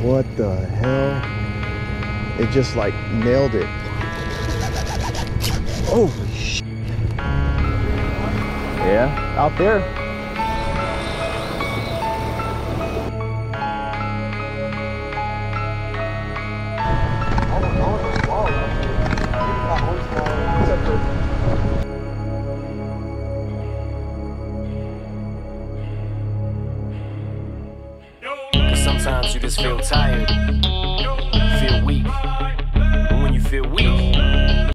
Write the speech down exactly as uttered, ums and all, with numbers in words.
What the hell? It just like nailed it. Holy sh! Yeah, out there. Sometimes you just feel tired, feel weak. And when you feel weak,